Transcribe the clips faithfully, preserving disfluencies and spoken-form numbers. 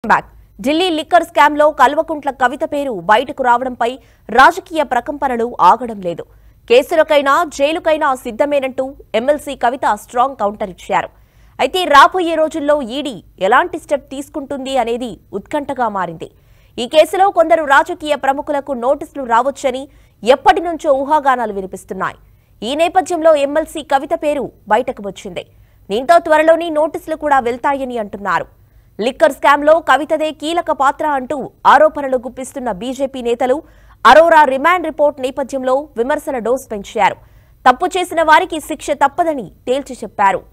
Back Delhi liquor scam లో కల్వకుంట్ల కవిత పేరు బయటకు రావడంపై రాజకీయ ప్రకంపనలు ఆగడం లేదు. కేసులకైనా జైలుకైనా సిద్ధమేనంటూ ఎమ్మెల్సీ కవిత స్ట్రాంగ్ కౌంటర్ ఇచ్చారు. అయితే రాబోయే రోజుల్లో ఈడీ ఎలాంటి స్టెప్ తీసుకుంటుంది అనేది ఉత్కంఠగా మారింది. ఈ కేసులో కొందరు రాజకీయ ప్రముఖులకు నోటీసులు రావొచ్చని ఎప్పటి నుంచో ఊహాగానాలు వినిపిస్తున్నాయి. ఈ నేపథ్యంలో ఎమ్మెల్సీ కవిత పేరు బయటకు వచ్చింది. దీంతో త్వరలోని నోటీసులు కూడా వెళ్తాయని అంటున్నారు. లిక్కర్ స్కామ్ లో కవితదే కీలక పాత్ర అంటూ ఆరోపణలు గుప్పిస్తున్న బీజేపీ నేతలు అరోరా రిమాండ్ రిపోర్ట్ నేపథ్యంలో విమర్శల డోస్ పెంచారు. తప్పు చేసిన వారికి శిక్ష తప్పదని తేల్చి చెప్పారు.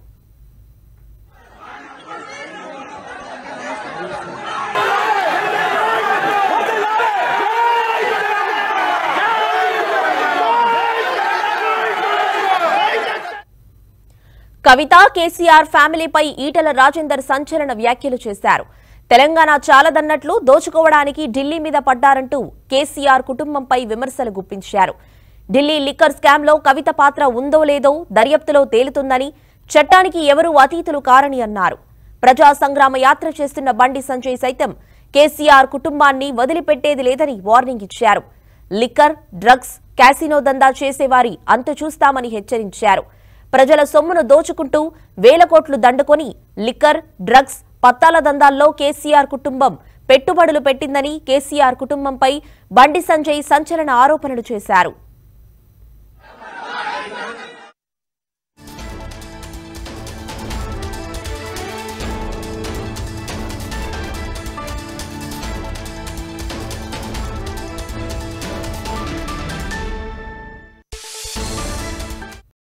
కవిత కేసీఆర్ ఫ్యామిలీపై ఈటెల రాజేందర్ సంచలన వ్యాఖ్యలు చేశారు. తెలంగాణ చాలదన్నట్లు దోచుకోవడానికి ఢిల్లీ మీద పడ్డారంటూ కేసీఆర్ కుటుంబంపై విమర్శలు గుప్పించారు. ఢిల్లీ లిక్కర్ స్కామ్ లో కవిత పాత్ర ఉందో లేదో దర్యాప్తులో తేలుతుందని, చట్టానికి ఎవరూ అతీతులు కారని అన్నారు. ప్రజా సంగ్రామ యాత్ర చేస్తున్న బండి సంజయ్ సైతం కేసీఆర్ కుటుంబాన్ని వదిలిపెట్టేది లేదని వార్నింగ్ ఇచ్చారు. లిక్కర్, డ్రగ్స్, క్యాసినో దందా చేసేవారి అంతు చూస్తామని హెచ్చరించారు. ప్రజల సొమ్మును దోచుకుంటూ వేల కోట్లు దండుకొని లిక్కర్, డ్రగ్స్, పత్తాల దందాల్లో కేసీఆర్ కుటుంబం పెట్టుబడులు పెట్టిందని కేసీఆర్ కుటుంబంపై బండి సంజయ్ సంచలన ఆరోపణలు చేశారు.